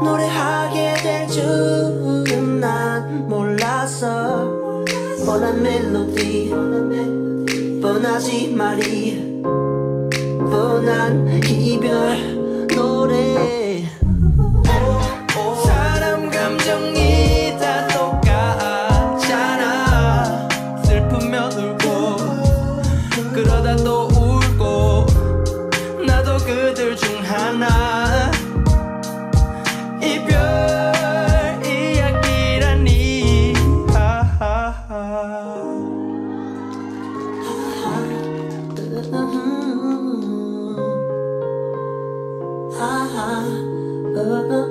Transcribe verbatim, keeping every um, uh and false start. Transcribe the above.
노래하게 될 줄은 난 몰랐어. 뻔한 멜로디 뻔하지 말이 뻔한 이별 노래. 사람 감정이 다 똑같잖아. 슬프면 울고 그러다 또 울고 나도 그들 중 하나. 이별 이야기라니. 하하하. 하하.